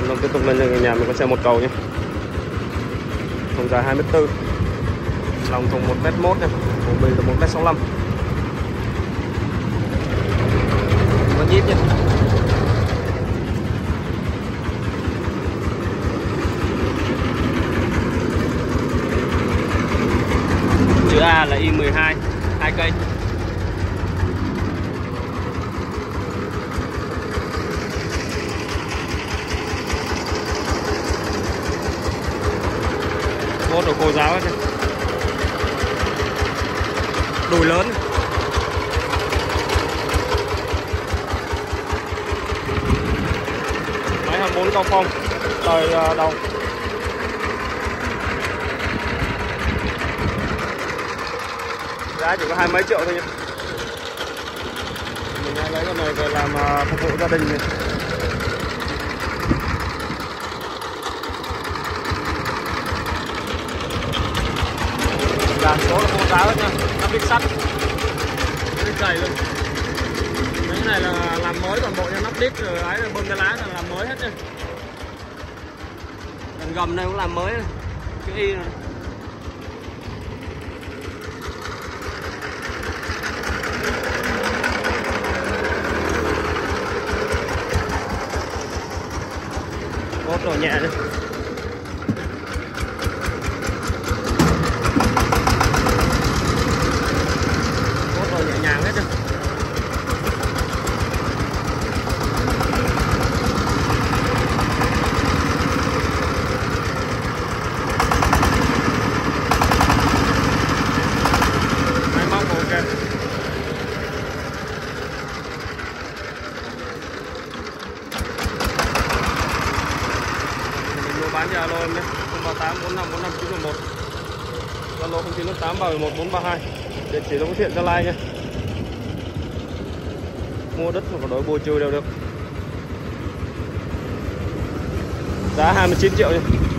Long tiếp tục lên cho nhà mình con xe một cầu nhé. Thùng dài 2m4, lòng thùng 1m1 này, bộ bì là 1m65. Có nhíp nhé. Chữ A là Y12, 2 cây. Mốt đồ khô ráo hết này. Đùi lớn. Máy 24 cao phong, đời đầu. Giá chỉ có 20 mấy triệu thôi nhé. Mình đã lấy con này về làm phục vụ gia đình này. Dàn số là khô ráo hết nha, 5 lít sắt, 5 lít dày luôn. Mấy cái này là làm mới toàn bộ nha, 5 lít rồi ấy là bơm cái lá là làm mới hết nha. Cần gầm này cũng làm mới này, chữ Y này. Cốt đồ nhẹ đấy. Nhẹ nhàng hết rồi. Máy móc ok. Mình mua bán cho alo em nhé, 038 45 45 911. Zalo 0958 311 432. Địa chỉ Long Phước Thiện, Gia Lai nha. Mua đất mà có đổi bồi trừ đều được. Giá 29 triệu nha.